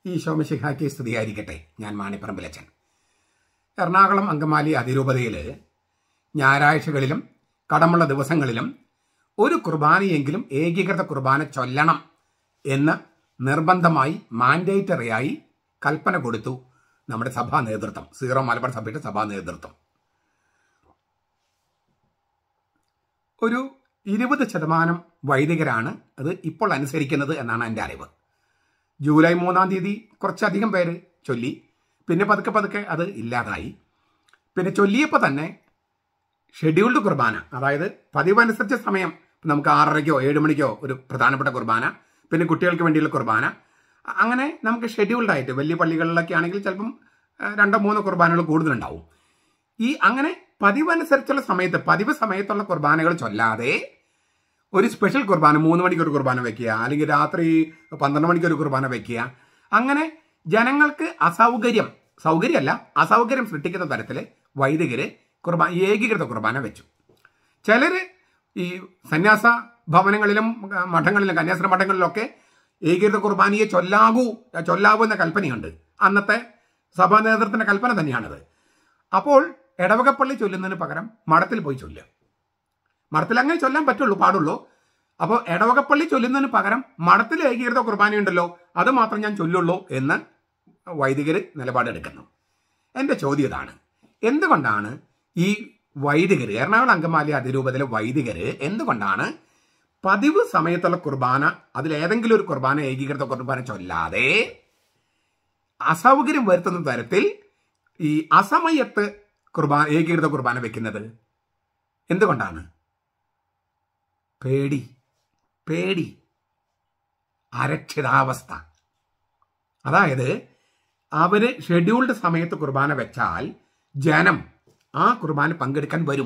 ഈശോ മിശിഹായ്ക്ക് സ്തുതിയായിരിക്കട്ടെ. ഞാൻ മാണിപ്പറമ്പിലച്ചൻ. എറണാകുളം അങ്കമാലി അതിരൂപതയിൽ ഞായറാഴ്ചകളിലും കടമുള്ള ദിവസങ്ങളിലും ഒരു കുർബാനയെങ്കിലും ഏകീകൃത കുർബാന ചൊല്ലണം എന്ന് നിർബന്ധമായി മാൻഡേറ്ററിയായി കൽപ്പന കൊടുത്തു നമ്മുടെ സഭാ നേതൃത്വം, സീറോ മലബാർ സഭയുടെ സഭാ നേതൃത്വം. ഒരു 20% വൈദികരാണ് അത് ഇപ്പോൾ അനുസരിക്കുന്നത് എന്നാണ് എൻ്റെ അറിവ്. ജൂലൈ 3-ാം തീയതി കുറച്ചധികം പേര് ചൊല്ലി, പിന്നെ പതുക്കെ അത് ഇല്ലാതായി. പിന്നെ ചൊല്ലിയപ്പോൾ തന്നെ ഷെഡ്യൂൾഡ് കുർബാന, അതായത് പതിവനുസരിച്ച സമയം, നമുക്ക് 6:30-ക്കോ 7 മണിക്കോ ഒരു പ്രധാനപ്പെട്ട കുർബാന, പിന്നെ കുട്ടികൾക്ക് വേണ്ടിയുള്ള കുർബാന, അങ്ങനെ നമുക്ക് ഷെഡ്യൂൾഡായിട്ട് വലിയ പള്ളികളിലൊക്കെ ആണെങ്കിൽ ചിലപ്പം 2-3 കുർബാനകൾ കൂടുതലുണ്ടാവും. അങ്ങനെ പതിവനുസരിച്ചുള്ള സമയത്ത്, പതിവ് സമയത്തുള്ള കുർബാനകൾ ചൊല്ലാതെ ഒരു സ്പെഷ്യൽ കുർബാന 3 മണിക്ക് ഒരു കുർബാന വെക്കുക, അല്ലെങ്കിൽ രാത്രി 12 മണിക്ക് ഒരു കുർബാന വെക്കുക, അങ്ങനെ ജനങ്ങൾക്ക് അസൗകര്യം സൃഷ്ടിക്കുന്ന തരത്തിൽ വൈദികര് ഏകീകൃത കുർബാന വെച്ചു. ചിലർ ഈ സന്യാസ ഭവനങ്ങളിലും മഠങ്ങളിലും കന്യാസ്ത്ര മഠങ്ങളിലൊക്കെ ഏകീകൃത കുർബാനയെ ചൊല്ലാവൂ എന്ന കൽപ്പനയുണ്ട്. അന്നത്തെ സഭാ നേതൃത്വത്തിന്റെ കൽപ്പന തന്നെയാണത്. അപ്പോൾ ഇടവകപ്പള്ളി ചൊല്ലുന്നതിന് പകരം മഠത്തിൽ പോയി ചൊല്ലുക. മഠത്തിൽ അങ്ങനെ ചൊല്ലാൻ പാടുള്ളൂ. അപ്പോൾ ഇടവകപ്പള്ളി ചൊല്ലുന്നതിന് പകരം മഠത്തിൽ ഏകീകൃത കുർബാനയുണ്ടല്ലോ, അത് മാത്രം ഞാൻ ചൊല്ലുള്ളൂ എന്ന് വൈദികർ നിലപാടെടുക്കുന്നു. എൻ്റെ ചോദ്യം ഇതാണ്: എന്തുകൊണ്ടാണ് ഈ വൈദികർ, എറണാകുളം അങ്കമാലി അതിരൂപതയിലെ വൈദികർ എന്തുകൊണ്ടാണ് പതിവ് സമയത്തുള്ള കുർബാന, അതിലേതെങ്കിലും ഒരു കുർബാന ഏകീകൃത കുർബാന ചൊല്ലാതെ അസൗകര്യം വരുത്തുന്ന തരത്തിൽ ഈ അസമയത്ത് ഏകീകൃത കുർബാന വെക്കുന്നത്? എന്തുകൊണ്ടാണ്? പേടി, അരക്ഷിതാവസ്ഥ. അതായത് അവര് ഷെഡ്യൂൾഡ് സമയത്ത് കുർബാന വെച്ചാൽ ജനം ആ കുർബാന പങ്കെടുക്കാൻ വരും.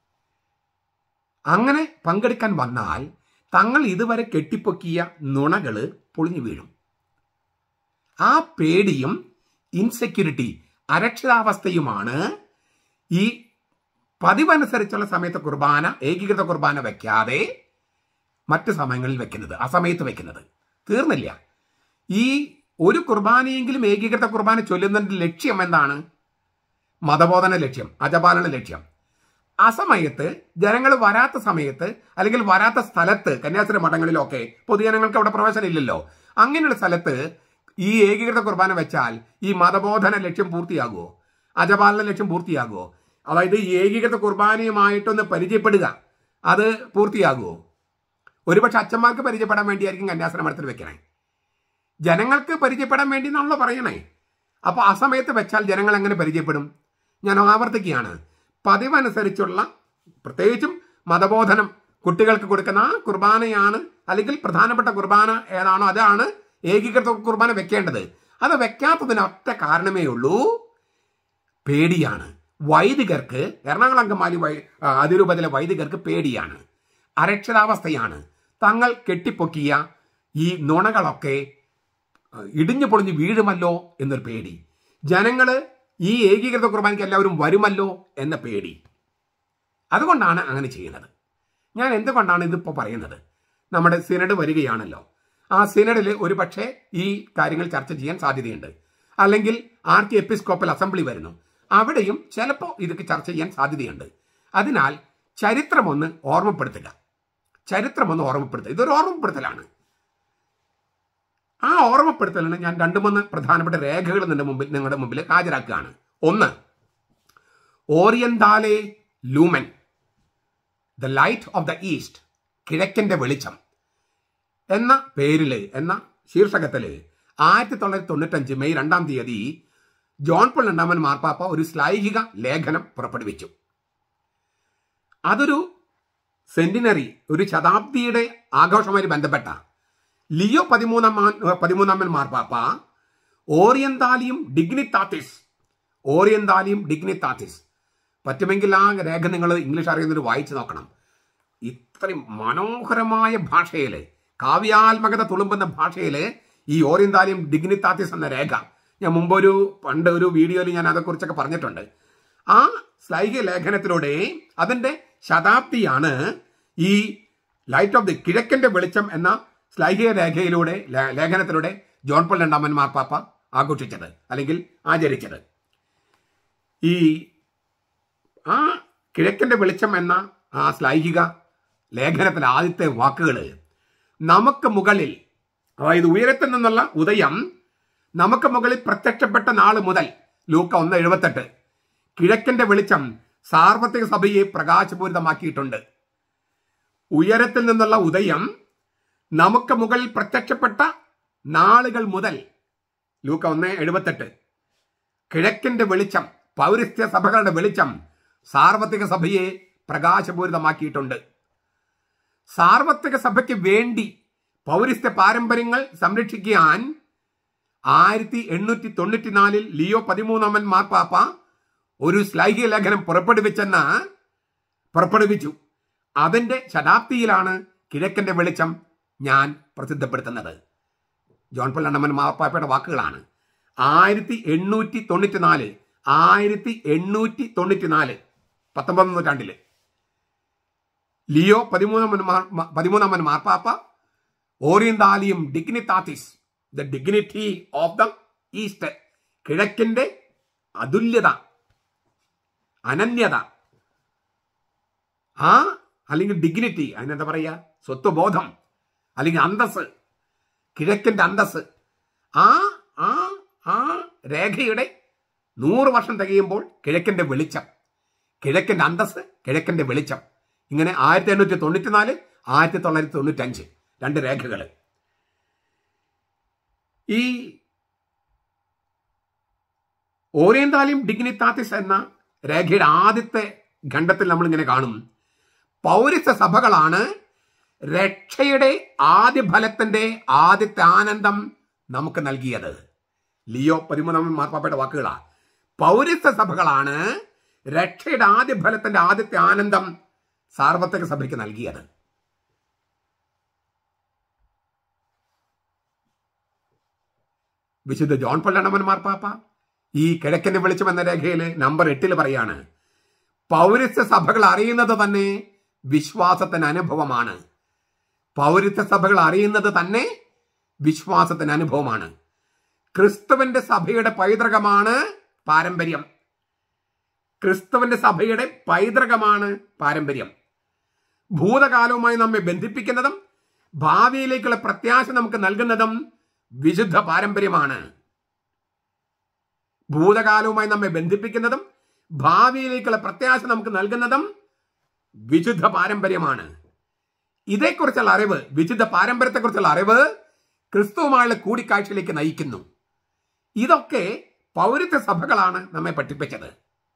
അങ്ങനെ പങ്കെടുക്കാൻ വന്നാൽ തങ്ങൾ ഇതുവരെ കെട്ടിപ്പൊക്കിയ നുണകള് പൊളിഞ്ഞു വീഴും. ആ പേടിയും ഇൻസെക്യൂരിറ്റി, അരക്ഷിതാവസ്ഥയുമാണ് ഈ പതിവനുസരിച്ചുള്ള സമയത്ത് കുർബാന, ഏകീകൃത കുർബാന വെക്കാതെ മറ്റ് സമയങ്ങളിൽ വെക്കുന്നത്, അസമയത്ത് വെക്കുന്നത്. തീർന്നില്ല. ഈ ഒരു കുർബാനയെങ്കിലും ഏകീകൃത കുർബാന ചൊല്ലുന്നതിന്റെ ലക്ഷ്യം എന്താണ്? മതബോധന ലക്ഷ്യം, അജപാലന ലക്ഷ്യം. അസമയത്ത് ജനങ്ങൾ വരാത്ത സമയത്ത്, അല്ലെങ്കിൽ വരാത്ത സ്ഥലത്ത്, കന്യാസ്ത്രീ മഠങ്ങളിലൊക്കെ പൊതുജനങ്ങൾക്ക് അവിടെ പ്രവേശനം ഇല്ലല്ലോ, അങ്ങനെയുള്ള സ്ഥലത്ത് ഈ ഏകീകൃത കുർബാന വെച്ചാൽ ഈ മതബോധന ലക്ഷ്യം പൂർത്തിയാകുമോ? അജപാലന ലക്ഷ്യം പൂർത്തിയാകുമോ? അതായത് ഈ ഏകീകൃത കുർബാനയുമായിട്ടൊന്ന് പരിചയപ്പെടുക, അത് പൂർത്തിയാകുമോ? ഒരുപക്ഷെ അച്ഛന്മാർക്ക് പരിചയപ്പെടാൻ വേണ്ടിയായിരിക്കും കന്യാസ്ത്രീ മഠത്തിൽ വെക്കണേ, ജനങ്ങൾക്ക് പരിചയപ്പെടാൻ വേണ്ടി എന്നാണല്ലോ പറയണേ. അപ്പൊ ആ സമയത്ത് വെച്ചാൽ ജനങ്ങൾ എങ്ങനെ പരിചയപ്പെടും? ഞാൻ ആവർത്തിക്കുകയാണ്, പതിവനുസരിച്ചുള്ള, പ്രത്യേകിച്ചും മതബോധനം കുട്ടികൾക്ക് കൊടുക്കുന്ന ആ കുർബാനയാണ്, അല്ലെങ്കിൽ പ്രധാനപ്പെട്ട കുർബാന ഏതാണോ അതാണ് ഏകീകൃത കുർബാന വെക്കേണ്ടത്. അത് വെക്കാത്തതിന് ഒറ്റ കാരണമേ ഉള്ളൂ: പേടിയാണ്. വൈദികർക്ക്, എറണാകുളം അങ്കമാലി അതിരൂപതയിലെ വൈദികർക്ക് പേടിയാണ്, അരക്ഷിതാവസ്ഥയാണ്. തങ്ങൾ കെട്ടിപ്പൊക്കിയ ഈ നുണകളൊക്കെ ഇടിഞ്ഞു പൊളിഞ്ഞ് വീഴുമല്ലോ എന്നൊരു പേടി, ജനങ്ങള് ഈ ഏകീകൃത കുർബാനയ്ക്ക് എല്ലാവരും വരുമല്ലോ എന്ന പേടി. അതുകൊണ്ടാണ് അങ്ങനെ ചെയ്യുന്നത്. ഞാൻ എന്തുകൊണ്ടാണ് ഇതിപ്പോൾ പറയുന്നത്? നമ്മുടെ സിനഡ് വരികയാണല്ലോ. ആ സിനഡിൽ ഒരു പക്ഷേ ഈ കാര്യങ്ങൾ ചർച്ച ചെയ്യാൻ സാധ്യതയുണ്ട്. അല്ലെങ്കിൽ ആർക്കി എപ്പിസ്കോപ്പൽ അസംബ്ലി വരുന്നു, അവിടെയും ചിലപ്പോൾ ഇതൊക്കെ ചർച്ച ചെയ്യാൻ സാധ്യതയുണ്ട്. അതിനാൽ ചരിത്രമൊന്ന് ഓർമ്മപ്പെടുത്തുക. ഇതൊരു ഓർമ്മപ്പെടുത്തലാണ്. ആ ഓർമ്മപ്പെടുത്തലിന് ഞാൻ 2-3 പ്രധാനപ്പെട്ട രേഖകൾ നിങ്ങളുടെ മുമ്പിൽ ഹാജരാക്കുകയാണ്. ഒന്ന്, Orientale Lumen, the light of the east, കിഴക്കന്റെ വെളിച്ചം എന്ന ശീർഷകത്തില് 1995 മെയ് 2-ാം തീയതി ജോൺ പോൾ രണ്ടാമൻ മാർപ്പാപ്പ ഒരു ശ്ലൈഹിക ലേഖനം പുറപ്പെടുവിച്ചു. അതൊരു സെന്റിനറി, ഒരു ശതാബ്ദിയുടെ ആഘോഷവുമായി ബന്ധപ്പെട്ട ലിയോ 13 മാർപ്പാപ്പ ഓറിയന്താലിയം ഡിഗ്നിത്താത്തിസ്, പറ്റുമെങ്കിൽ ആ രേഖ നിങ്ങൾ ഇംഗ്ലീഷ് അറിയുന്നവർ വായിച്ചു നോക്കണം. ഇത്രയും മനോഹരമായ ഭാഷയിൽ, കാവ്യാത്മകത തുളുമ്പുന്ന ഭാഷയിൽ ഈ ഓറിയന്താലിയം ഡിഗ്നിത്താത്തിസ് എന്ന രേഖ, ഞാൻ പണ്ട് ഒരു വീഡിയോയിൽ ഞാൻ അതേക്കുറിച്ചൊക്കെ പറഞ്ഞിട്ടുണ്ട്. ആ ശ്ലൈഹിക ലേഖനത്തിലൂടെ, അതിന്റെ ശതാബ്ദിയാണ് ഈ ലൈറ്റ് ഓഫ് ദി കിഴക്കന്റെ വെളിച്ചം എന്ന ശ്ലൈഹിക ലേഖനത്തിലൂടെ ജോൺ പോൾ രണ്ടാമൻ മാർപ്പാപ്പ ആഘോഷിച്ചത് അല്ലെങ്കിൽ ആചരിച്ചത്. ഈ ആ കിഴക്കിന്റെ വെളിച്ചം എന്ന ആ ശ്ലൈഹിക ലേഖനത്തിലെ ആദ്യത്തെ വാക്കുകൾ നമുക്ക് മുകളിൽ, അതായത് ഉയരത്തിൽ നിന്നുള്ള ഉദയം നമുക്ക് മുകളിൽ പ്രത്യക്ഷപ്പെട്ട നാൾ മുതൽ ലൂക്ക 1:78 കിഴക്കിന്റെ വെളിച്ചം സാർവത്രിക സഭയെ പ്രകാശപൂരിതമാക്കിയിട്ടുണ്ട്. ഉയരത്തിൽ നിന്നുള്ള ഉദയം നമുക്ക് മുകളിൽ പ്രത്യക്ഷപ്പെട്ട നാളുകൾ മുതൽ ലൂക്ക 1:78 കിഴക്കിന്റെ വെളിച്ചം, പൗരസ്ത്യ സഭകളുടെ വെളിച്ചം സാർവത്രിക സഭയെ പ്രകാശപൂരിതമാക്കിയിട്ടുണ്ട്. സാർവത്രിക സഭയ്ക്ക് വേണ്ടി പൗരസ്ത്യ പാരമ്പര്യങ്ങൾ സംരക്ഷിക്കാൻ 1894 ലിയോ 13 മാർപ്പാപ്പ ഒരു ശ്ലൈഹിക ലേഖനം പുറപ്പെടുവിച്ചു. അതിന്റെ ശതാബ്ദിയിലാണ് കിഴക്കിന്റെ വെളിച്ചം ഞാൻ പ്രസിദ്ധപ്പെടുത്തുന്നത്. ജോൺ പോൾ രണ്ടാമൻ മാർപ്പാപ്പയുടെ വാക്കുകളാണ്. 1894 19 നൂറ്റാണ്ടില് ലിയോ 13 മാർപ്പാപ്പ Orientalium Dignitatis, the dignity of the east, കിഴക്കിന്റെ അതുല്യത, അനന്യത, അല്ലെങ്കിൽ ഡിഗ്നിറ്റി, അതിനെന്താ പറയുക, സ്വത്വബോധം അല്ലെങ്കിൽ അന്തസ്, കിഴക്കിന്റെ അന്തസ്, ആ രേഖയുടെ 100 വർഷം തികയുമ്പോൾ കിഴക്കിന്റെ വെളിച്ചം, കിഴക്കിന്റെ അന്തസ്, കിഴക്കിന്റെ വെളിച്ചം, ഇങ്ങനെ 1894 1995 2 രേഖകൾ. ഈ ഓറിയന്താലിയം ഡിഗ്നിറ്റാറ്റിസ് എന്ന രേഖയുടെ ആദ്യത്തെ ഖണ്ഡത്തിൽ നമ്മൾ ഇങ്ങനെ കാണും, പൗരസ്ത്യ സഭകളാണ് രക്ഷയുടെ ആദ്യ ഫലത്തിന്റെ ആദ്യത്തെ ആനന്ദം നമുക്ക് നൽകിയത്. ലിയോ 13 മാർപ്പാപ്പയുടെ വാക്കുകളാ. പൗരസ്ത്യ സഭകളാണ് രക്ഷയുടെ ആദ്യ ഫലത്തിന്റെ ആദ്യത്തെ ആനന്ദം സാർവത്രിക സഭയ്ക്ക് നൽകിയത്. വിശുദ്ധ ജോൺ പോൾ രണ്ടാമൻ മാർപ്പാപ്പ ഈ കിഴക്കിന്റെ വെളിച്ചം എന്ന രേഖയിൽ നമ്പർ 8 പറയാണ്, പൗരസ്ത്യ സഭകൾ അറിയുന്നത് തന്നെ വിശ്വാസത്തിന് അനുഭവമാണ്. പൗരസ്ത്യ സഭകൾ അറിയുന്നത് തന്നെ വിശ്വാസത്തിന് അനുഭവമാണ്. ക്രിസ്തുവിന്റെ സഭയുടെ പൈതൃകമാണ് പാരമ്പര്യം. ക്രിസ്തുവിന്റെ സഭയുടെ പൈതൃകമാണ് പാരമ്പര്യം. ഭൂതകാലവുമായി നമ്മെ ബന്ധിപ്പിക്കുന്നതും ഭാവിയിലേക്കുള്ള പ്രത്യാശ നമുക്ക് നൽകുന്നതും വിശുദ്ധ പാരമ്പര്യമാണ്. ഭൂതകാലവുമായി നമ്മെ ബന്ധിപ്പിക്കുന്നതും ഭാവിയിലേക്കുള്ള പ്രത്യാശ നമുക്ക് നൽകുന്നതും വിശുദ്ധ പാരമ്പര്യമാണ്. ഇതേക്കുറിച്ചുള്ള അറിവ്, വിശുദ്ധ പാരമ്പര്യത്തെക്കുറിച്ചുള്ള അറിവ് ക്രിസ്തുവുമായുള്ള കൂടിക്കാഴ്ചയിലേക്ക് നയിക്കുന്നു. ഇതൊക്കെ പൗരസ്ത്യ സഭകളാണ് നമ്മെ പഠിപ്പിച്ചത്.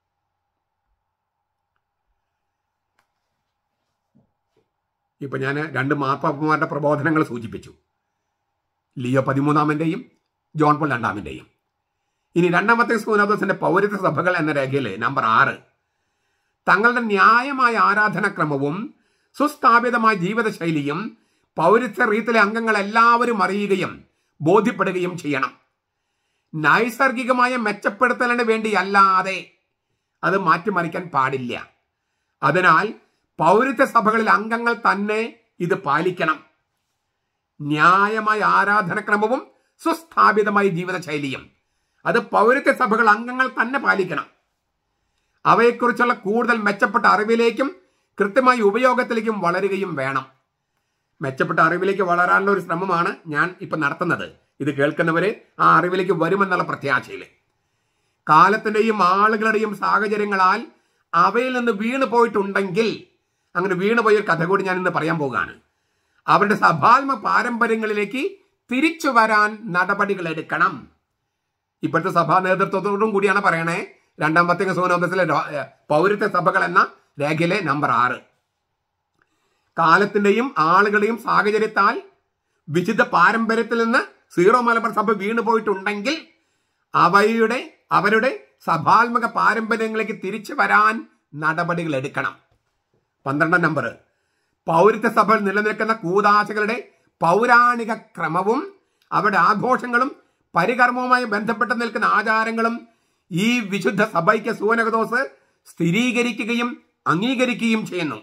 ഇപ്പൊ ഞാൻ 2 മാർപ്പാപ്പമാരുടെ പ്രബോധനങ്ങൾ സൂചിപ്പിച്ചു, ലിയോ 13 ജോൺ പോൾ 2. ഇനി രണ്ടാമത്തെ സൂനോദസിന്റെ പൗരസ്ത്യ സഭകൾ എന്ന രേഖയിൽ നമ്പർ 6 തങ്ങളുടെ ന്യായമായ ആരാധനാക്രമവും സുസ്ഥാപിതമായ ജീവിതശൈലിയും പൗരസ്ത്യ റീത്തിലെ അംഗങ്ങൾ എല്ലാവരും അറിയുകയും ബോധ്യപ്പെടുകയും ചെയ്യണം. നൈസർഗികമായ മെച്ചപ്പെടുത്തലിന് വേണ്ടിയല്ലാതെ അത് മാറ്റിമറിക്കാൻ പാടില്ല. അതിനാൽ പൗരസ്ത്യ സഭകളിലെ അംഗങ്ങൾ തന്നെ ഇത് പാലിക്കണം. ന്യായമായ ആരാധനക്രമവും സുസ്ഥാപിതമായ ജീവിതശൈലിയും അത് പൗരസ്ത്യ സഭകൾ അംഗങ്ങൾ തന്നെ പാലിക്കണം. അവയെക്കുറിച്ചുള്ള കൂടുതൽ മെച്ചപ്പെട്ട അറിവിലേക്കും കൃത്യമായ ഉപയോഗത്തിലേക്കും വളരുകയും വേണം. മെച്ചപ്പെട്ട അറിവിലേക്ക് വളരാനുള്ള ഒരു ശ്രമമാണ് ഞാൻ ഇപ്പൊ നടത്തുന്നത്. ഇത് കേൾക്കുന്നവര് ആ അറിവിലേക്ക് വരുമെന്നുള്ള പ്രത്യാശയിൽ, കാലത്തിന്റെയും ആളുകളുടെയും സാഹചര്യങ്ങളാൽ അവയിൽ നിന്ന് വീണു പോയിട്ടുണ്ടെങ്കിൽ, അങ്ങനെ വീണുപോയ ഒരു കഥ കൂടി ഞാൻ ഇന്ന് പറയാൻ പോകുകയാണ്. അവരുടെ സഭാത്മ പാരമ്പര്യങ്ങളിലേക്ക് തിരിച്ചു വരാൻ നടപടികൾ എടുക്കണം. ഇപ്പോഴത്തെ സഭാ നേതൃത്വത്തോടും കൂടിയാണ് പറയണേ. രണ്ടാമത്തെ സൂനോദസിലെ പൗരസ്ത്യ സഭകൾ എന്ന രേഖയിലെ നമ്പർ 6 കാലത്തിന്റെയും ആളുകളുടെയും സാഹചര്യത്താൽ വിശുദ്ധ പാരമ്പര്യത്തിൽ നിന്ന് സീറോ മലബാർ സഭ വീണു പോയിട്ടുണ്ടെങ്കിൽ അവരുടെ സഭാത്മക പാരമ്പര്യങ്ങളിലേക്ക് തിരിച്ചു വരാൻ നടപടികൾ എടുക്കണം. 12 നമ്പർ പൗരസ്ത്യ സഭയിൽ നിലനിൽക്കുന്ന കൂദാശകളുടെ പൗരാണിക ക്രമവും അവരുടെ ആഘോഷങ്ങളും പരികർമ്മവുമായി ബന്ധപ്പെട്ട് നിൽക്കുന്ന ആചാരങ്ങളും ഈ വിശുദ്ധ സഭയ്ക്ക് സൂനകദോസ് സ്ഥിരീകരിക്കുകയും അംഗീകരിക്കുകയും ചെയ്യുന്നു.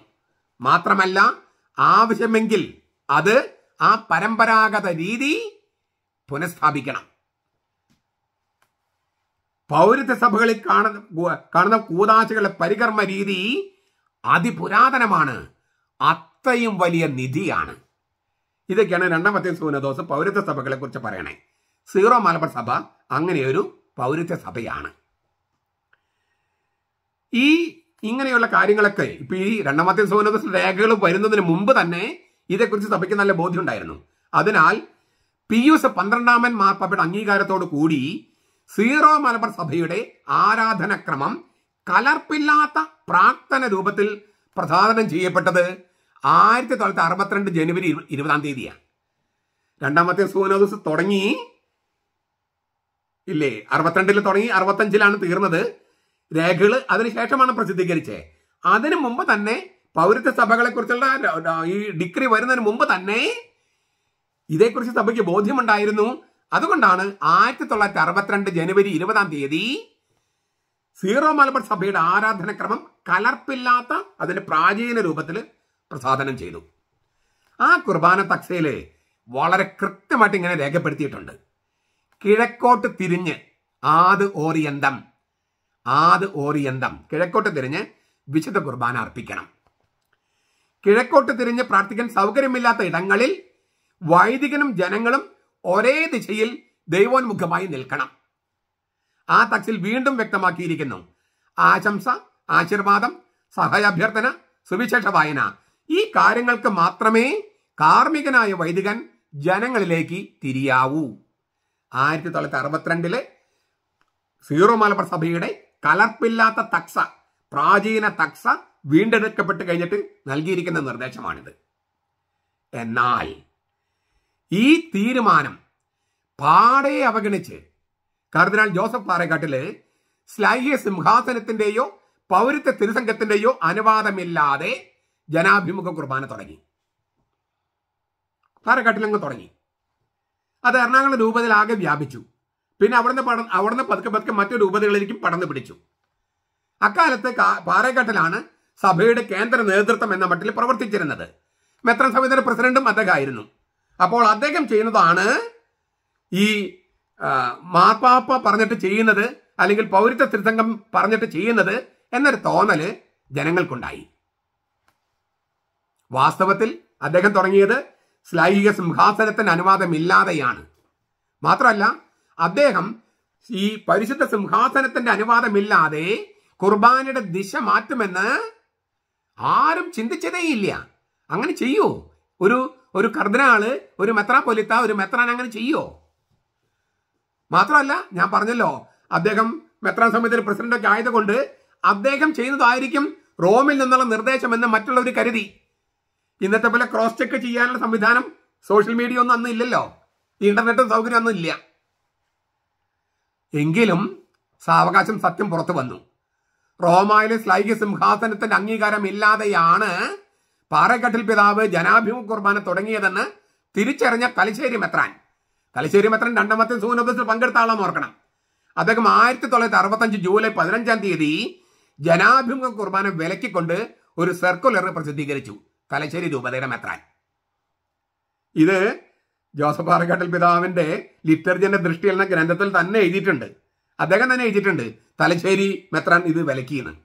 മാത്രമല്ല, ആവശ്യമെങ്കിൽ അത് ആ പരമ്പരാഗത രീതി പുനഃസ്ഥാപിക്കണം. പൗരത്വ സഭകളിൽ കാണുന്ന കൂതാശകളുടെ പരികർമ്മ രീതി അതിപുരാതനമാണ്, അത്രയും വലിയ നിധിയാണ്. ഇതൊക്കെയാണ് രണ്ടാമത്തെ സൂനദോസ് പൗരത്വ സഭകളെ കുറിച്ച് പറയണേ. സീറോ മലബാർ സഭ അങ്ങനെയൊരു പൗരത്വ സഭയാണ്. ഈ ഇങ്ങനെയുള്ള കാര്യങ്ങളൊക്കെ ഇപ്പൊ ഈ രണ്ടാമത്തെ സൂനദോസ് രേഖകൾ വരുന്നതിന് മുമ്പ് തന്നെ ഇതേക്കുറിച്ച് സഭയ്ക്ക് നല്ല ബോധ്യം ഉണ്ടായിരുന്നു. അതിനാൽ പിയൂസ് 12 മാർപ്പാപ്പയുടെ അംഗീകാരത്തോടു കൂടി സീറോ മലബാർ സഭയുടെ ആരാധനക്രമം കലർപ്പില്ലാത്ത പ്രാർത്ഥന രൂപത്തിൽ പ്രസാദനം ചെയ്യപ്പെട്ടത് 1962 ജനുവരി 20 രണ്ടാമത്തെ സൂനദോസ് തുടങ്ങി ഇല്ലേ, 62 തുടങ്ങി 65 തീർന്നത്. രേഖകൾ അതിനുശേഷമാണ് പ്രസിദ്ധീകരിച്ചത്. അതിനു മുമ്പ് തന്നെ പൗരത്വ സഭകളെ കുറിച്ചുള്ള ഈ ഡിഗ്രി വരുന്നതിന് മുമ്പ് തന്നെ ഇതേക്കുറിച്ച് സഭയ്ക്ക് ബോധ്യമുണ്ടായിരുന്നു. അതുകൊണ്ടാണ് 1962 ജനുവരി 20 സീറോ മലബാർ സഭയുടെ ആരാധനക്രമം കലർപ്പില്ലാത്ത അതിന്റെ പ്രാചീന രൂപത്തിൽ പ്രസാദനം ചെയ്തു. ആ കുർബാന തക്സയില് വളരെ കൃത്യമായിട്ട് ഇങ്ങനെ രേഖപ്പെടുത്തിയിട്ടുണ്ട്. കിഴക്കോട്ട് തിരിഞ്ഞ് ആദ് ഓറിയന്തം കിഴക്കോട്ട് തിരിഞ്ഞ് വിശുദ്ധ കുർബാന അർപ്പിക്കണം. കിഴക്കോട്ട് തിരിഞ്ഞ് പ്രാർത്ഥിക്കാൻ സൗകര്യമില്ലാത്ത ഇടങ്ങളിൽ വൈദികനും ജനങ്ങളും ഒരേ ദിശയിൽ ദൈവോന്മുഖമായി നിൽക്കണം. ആ തക്സിൽ വീണ്ടും വ്യക്തമാക്കിയിരിക്കുന്നു, ആശംസ, ആശീർവാദം, സഹായാഭ്യർത്ഥന, സുവിശേഷ വായന, ഈ കാര്യങ്ങൾക്ക് മാത്രമേ കാർമ്മികനായ വൈദികൻ ജനങ്ങളിലേക്ക് തിരിയാവൂ. 1962 സീറോ മലബാർ സഭയുടെ കലർപ്പില്ലാത്ത തക്സ, പ്രാചീന തക്സ വീണ്ടെടുക്കപ്പെട്ട് കഴിഞ്ഞിട്ട് നൽകിയിരിക്കുന്ന നിർദ്ദേശമാണിത്. എന്നാൽ ഈ തീരുമാനം പാടെ അവഗണിച്ച് കർദിനാൾ ജോസഫ് പാറേക്കാട്ടില് ശ്ലൈഹ്യ സിംഹാസനത്തിന്റെയോ പൗരത്വ തിരുസംഘത്തിന്റെയോ അനുവാദമില്ലാതെ ജനാഭിമുഖ കുർബാന തുടങ്ങി. പാറേക്കാട്ടിലങ്ങ് തുടങ്ങി. അത് എറണാകുളം രൂപതയിലാകെ വ്യാപിച്ചു. പിന്നെ അവിടുന്ന് പതുക്കെ മറ്റു രൂപതകളിലേക്കും പടർന്നു പിടിച്ചു. അക്കാലത്ത് പാറേക്കാട്ടിലാണ് സഭയുടെ കേന്ദ്ര നേതൃത്വം എന്ന മട്ടിൽ പ്രവർത്തിച്ചിരുന്നത്. മെത്രാൻ സമിതിയുടെ പ്രസിഡന്റും അദ്ദേഹമായിരുന്നു. അപ്പോൾ അദ്ദേഹം ചെയ്യുന്നതാണ് ഈ മാർപ്പാപ്പ പറഞ്ഞിട്ട് ചെയ്യുന്നത്, അല്ലെങ്കിൽ പൗരത്വ തിരുസംഘം പറഞ്ഞിട്ട് ചെയ്യുന്നത് എന്നൊരു തോന്നല് ജനങ്ങൾക്കുണ്ടായി. വാസ്തവത്തിൽ അദ്ദേഹം തുടങ്ങിയത് ശ്ലൈഹിക സിംഹാസനത്തിന് അനുവാദമില്ലാതെയാണ്. മാത്രമല്ല, അദ്ദേഹം ഈ പരിശുദ്ധ സിംഹാസനത്തിന്റെ അനുവാദമില്ലാതെ കുർബാനയുടെ ദിശ മാറ്റുമെന്ന് ആരും ചിന്തിച്ചതേയില്ല. അങ്ങനെ ചെയ്യോ? ഒരു കർദിനാള്, ഒരു മെത്രാപ്പൊലിത്ത, ഒരു മെത്രാൻ അങ്ങനെ ചെയ്യോ? മാത്രമല്ല, ഞാൻ പറഞ്ഞല്ലോ, അദ്ദേഹം മെത്രാൻ സമിതിയുടെ പ്രസിഡന്റൊക്കെ ആയതുകൊണ്ട് അദ്ദേഹം ചെയ്യുന്നതായിരിക്കും റോമിൽ നിന്നുള്ള നിർദ്ദേശമെന്ന് മറ്റുള്ളവർ കരുതി. ഇന്നത്തെ പോലെ ക്രോസ് ചെക്ക് ചെയ്യാനുള്ള സംവിധാനം, സോഷ്യൽ മീഡിയ ഒന്നും അന്ന് ഇല്ലല്ലോ, ഇന്റർനെറ്റും സൗകര്യം ഒന്നും ഇല്ല. എങ്കിലും സാവകാശം സത്യം പുറത്തു വന്നു. റോമായിലെ ശ്ലൈഹ്യ സിംഹാസനത്തിന്റെ അംഗീകാരം ഇല്ലാതെയാണ് പാറേക്കാട്ടിൽ പിതാവ് ജനാഭിമുഖ കുർബാന തുടങ്ങിയതെന്ന് തിരിച്ചറിഞ്ഞ തലശ്ശേരി മെത്രാൻ രണ്ടാമത്തെ സൂനദോസിൽ പങ്കെടുത്ത ആളാന്ന് ഓർക്കണം. അദ്ദേഹം 1965 ജൂലൈ 15 ജനാഭിമുഖ കുർബാന വിലക്കിക്കൊണ്ട് ഒരു സർക്കുലർ പ്രസിദ്ധീകരിച്ചു. തലശ്ശേരി രൂപതയുടെ മെത്രാൻ. ഇത് ജോസഫ് പാറേക്കാട്ടിൽ പിതാവിന്റെ ലിറ്റർജിന്റെ ദൃഷ്ടി എന്ന ഗ്രന്ഥത്തിൽ തന്നെ എഴുതിയിട്ടുണ്ട്. അദ്ദേഹം തന്നെ എഴുതിയിട്ടുണ്ട് തലശ്ശേരി മെത്രാൻ ഇത് വിലക്കിയെന്ന്.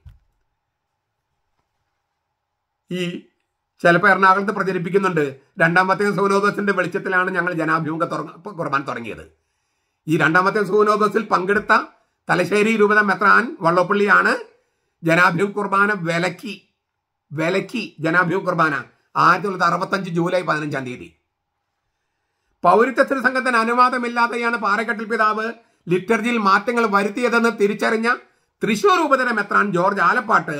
ഈ ചിലപ്പോൾ എറണാകുളത്ത് പ്രചരിപ്പിക്കുന്നുണ്ട്, രണ്ടാമത്തെ സൂനോദോസിന്റെ വെളിച്ചത്തിലാണ് ഞങ്ങൾ ജനാഭിമുഖ കുർബാന തുടങ്ങിയത്. ഈ രണ്ടാമത്തെ സൂനോദോസിൽ പങ്കെടുത്ത തലശ്ശേരി രൂപത മെത്രാൻ വള്ളോപ്പള്ളിയാണ് ജനാഭിമുഖ കുർബാന വിലക്കി ജനാഭിമുഖ കുർബാന 1965 ജൂലൈ 15 പൗരത്വ തിരുസംഘത്തിന് അനുവാദമില്ലാതെയാണ് പാറേക്കാട്ടിൽ പിതാവ് ലിറ്റർജിയിൽ മാറ്റങ്ങൾ വരുത്തിയതെന്ന് തിരിച്ചറിഞ്ഞ തൃശൂർ രൂപതയുടെ മെത്രാൻ ജോർജ് ആലപ്പാട്ട്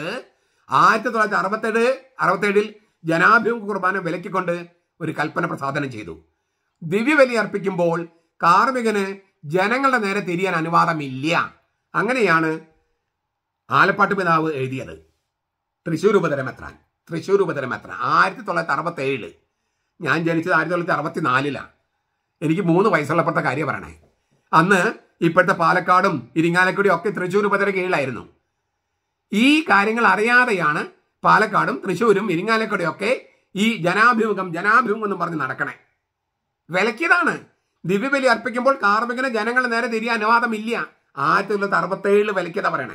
1967 ജനാഭിമുഖ കുർബാന വിലക്കിക്കൊണ്ട് ഒരു കൽപ്പന പ്രസാദനം ചെയ്തു. ദിവ്യബലി അർപ്പിക്കുമ്പോൾ കാർമികന് ജനങ്ങളുടെ നേരെ തിരിയാൻ അനുവാദമില്ല. അങ്ങനെയാണ് ആലപ്പാട്ട് പിതാവ് എഴുതിയത്. തൃശൂർ രൂപതയുടെ മെത്രാൻ 1967. ഞാൻ ജനിച്ചത് 1964. എനിക്ക് 3 വയസ്സുള്ളപ്പോഴത്തെ കാര്യം പറയണേ. അന്ന് ഇപ്പോഴത്തെ പാലക്കാടും ഇരിങ്ങാലക്കുടിയും ഒക്കെ തൃശൂർ രൂപതയുടെ കീഴിലായിരുന്നു. ഈ കാര്യങ്ങൾ അറിയാതെയാണ് പാലക്കാടും തൃശ്ശൂരും ഇരിങ്ങാലക്കുടിയും ഒക്കെ ഈ ജനാഭിമുഖം എന്ന് പറഞ്ഞ് നടക്കണേ. വിലക്കിയതാണ്. ദിവ്യബലി അർപ്പിക്കുമ്പോൾ കാർമികന് ജനങ്ങളുടെ നേരെ തിരിയാൻ അനുവാദമില്ല. 1967 വിലക്കിയതാ പറയണേ.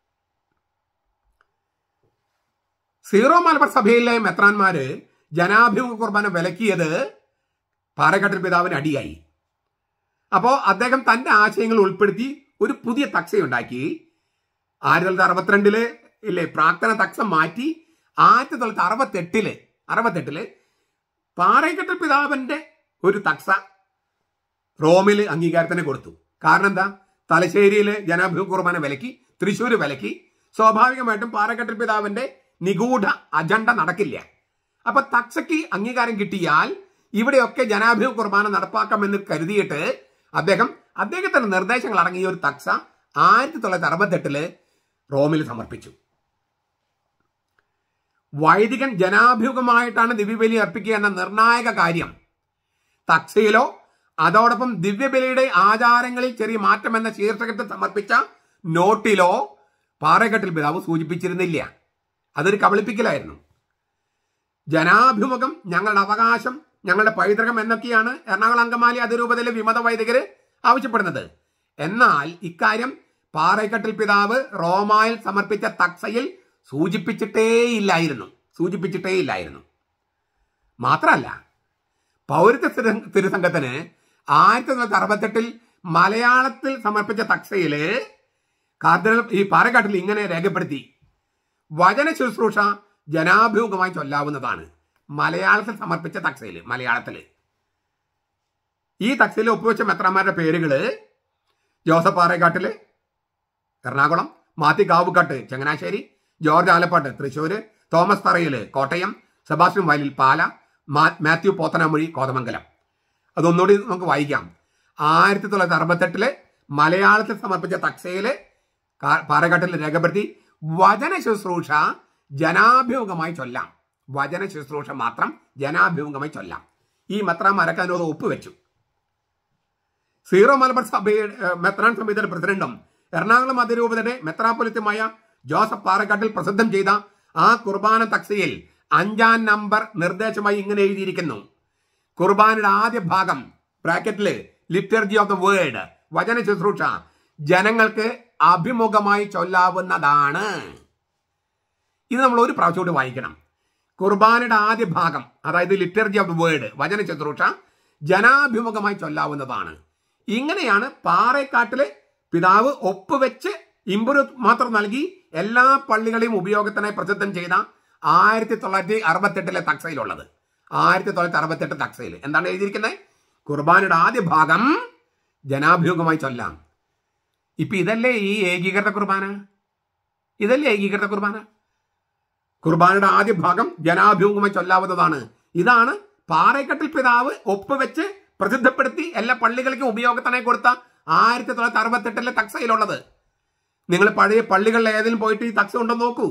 സീറോ മലബാർ സഭയിലെ മെത്രാന്മാര് ജനാഭിമുഖ കുർബാന വിലക്കിയത് പാറേക്കാട്ടിൽ പിതാവിന് അടിയായി. അപ്പോ അദ്ദേഹം തന്റെ ആശയങ്ങൾ ഉൾപ്പെടുത്തി ഒരു പുതിയ തക്സയുണ്ടാക്കി. 1962 ഇല്ലേ പ്രാർത്ഥന തക്സം മാറ്റി 1968 പാറേക്കാട്ടിൽ പിതാവിന്റെ ഒരു തക്സ റോമിൽ അംഗീകാരത്തിന് കൊടുത്തു. കാരണം എന്താ? തലശ്ശേരിയിലെ ജനാഭിമുഖ കുർബാന വിലക്കി, തൃശ്ശൂർ വിലക്കി. സ്വാഭാവികമായിട്ടും പാറേക്കാട്ടിൽ പിതാവിന്റെ നിഗൂഢ അജണ്ട നടക്കില്ല. അപ്പൊ തക്സയ്ക്ക് അംഗീകാരം കിട്ടിയാൽ ഇവിടെയൊക്കെ ജനാഭിമുഖ കുർബാന നടപ്പാക്കാമെന്ന് കരുതിയിട്ട് അദ്ദേഹത്തിന്റെ നിർദ്ദേശങ്ങൾ അടങ്ങിയ ഒരു തക്സ 1968 റോമിൽ സമർപ്പിച്ചു. വൈദികൻ ജനാഭിമുഖമായിട്ടാണ് ദിവ്യബലി അർപ്പിക്കുക എന്ന നിർണായക കാര്യം തക്സയിലോ അതോടൊപ്പം ദിവ്യബലിയുടെ ആചാരങ്ങളിൽ ചെറിയ മാറ്റം എന്ന ശീർഷകത്തിൽ സമർപ്പിച്ച നോട്ടിലോ പാറേക്കാട്ടിൽ പിതാവ് സൂചിപ്പിച്ചിരുന്നില്ല. അതൊരു കബളിപ്പിക്കലായിരുന്നു. ജനാഭിമുഖം ഞങ്ങളുടെ അവകാശം, ഞങ്ങളുടെ പൈതൃകം എന്നൊക്കെയാണ് എറണാകുളം അങ്കമാലി അതിരൂപതയിലെ വിമത വൈദികര് ആവശ്യപ്പെടുന്നത്. എന്നാൽ ഇക്കാര്യം പാറേക്കാട്ടിൽ പിതാവ് റോമായിൽ സമർപ്പിച്ച തക്സയിൽ സൂചിപ്പിച്ചിട്ടേയില്ലായിരുന്നു. മാത്രമല്ല, പൗരത്വ തിരുസംഘത്തിന് 1968 മലയാളത്തിൽ സമർപ്പിച്ച തക്സയില് കാർഡിനൽ ഈ പാറേക്കാട്ടിൽ ഇങ്ങനെ രേഖപ്പെടുത്തി: വചന ശുശ്രൂഷ ജനാഭിമുഖമായി ചൊല്ലാവുന്നതാണ്. മലയാളത്തിൽ സമർപ്പിച്ച തക്സയില്, മലയാളത്തില് ഈ തക്സയിൽ ഒപ്പുവെച്ച മെത്രാന്മാരുടെ പേരുകള് ജോസഫ് പാറേക്കാട്ടില് എറണാകുളം, മാത്യു കാവുക്കാട്ട് ചങ്ങനാശ്ശേരി, ജോർജ് ആലപ്പാട്ട് തൃശ്ശൂര്, തോമസ് തറയില് കോട്ടയം, സെബാസ്റ്റ്യൻ വയലിൽ പാല, മാത്യു പോത്തനാമൊഴി കോതമംഗലം. അതൊന്നുകൂടി നമുക്ക് വായിക്കാം. 1968 മലയാളത്തിൽ സമർപ്പിച്ച തക്സയില് പാറേക്കാട്ടിൽ രേഖപ്പെടുത്തി: വചന ശുശ്രൂഷ ജനാഭിമുഖമായി ചൊല്ലാം. വചന ശുശ്രൂഷ മാത്രം ജനാഭിമുഖമായി ചൊല്ലാം. ഈ മെത്രാന്മാരൊക്കെ അതിനോട് ഒപ്പുവെച്ചു. സീറോ മലബാർ സഭയുടെ മെത്രാൻ സമിതിയുടെ പ്രസിഡന്റും എറണാകുളം അതിരൂപതയുടെ മെത്രാപ്പൊലിത്തുമായ ജോസഫ് പാറേക്കാട്ടിൽ പ്രസിദ്ധം ചെയ്ത ആ കുർബാന തക്സയിൽ 5-ാം നമ്പർ നിർദ്ദേശമായി ഇങ്ങനെ എഴുതിയിരിക്കുന്നു: കുർബാനയുടെ ആദ്യ ഭാഗം ബ്രാക്കറ്റില് ലിറ്റർജി ഓഫ് ദ വേർഡ്, വചന ശുശ്രൂഷ ജനങ്ങൾക്ക് അഭിമുഖമായി ചൊല്ലാവുന്നതാണ്. ഇത് നമ്മൾ ഒരു പ്രാവശ്യം കൂടി വായിക്കണം. കുർബാനയുടെ ആദ്യ ഭാഗം, അതായത് ലിറ്റർജി ഓഫ് ദ വേർഡ്, വചന ശുശ്രൂഷ ജനാഭിമുഖമായി ചൊല്ലാവുന്നതാണ്. ഇങ്ങനെയാണ് പാറേക്കാട്ടിലെ പിതാവ് ഒപ്പുവെച്ച് ഇംപ്രൂവ് മാത്രം നൽകി എല്ലാ പള്ളികളെയും ഉപയോഗത്തിനായി പ്രസിദ്ധം ചെയ്ത 1968 തക്സയിലുള്ളത്. 1968 തക്സയിൽ എന്താണ് എഴുതിയിരിക്കുന്നത്? കുർബാനയുടെ ആദ്യ ഭാഗം ജനാഭിമുഖമായി ചൊല്ലാം. ഇപ്പൊ ഇതല്ലേ ഈ ഏകീകൃത കുർബാന? കുർബാനയുടെ ആദ്യ ഭാഗം ജനാഭിമുഖമായി ചൊല്ലാവുന്നതാണ്. ഇതാണ് പാറേക്കാട്ടിൽ പിതാവ് ഒപ്പുവെച്ച് പ്രസിദ്ധപ്പെടുത്തി എല്ലാ പള്ളികൾക്കും ഉപയോഗത്തിനായി കൊടുത്ത 1968 തക്സയിലുള്ളത്. നിങ്ങൾ പഴയ പള്ളികളിൽ ഏതെങ്കിലും പോയിട്ട് ഈ തക്സ ഉണ്ടോ നോക്കൂ.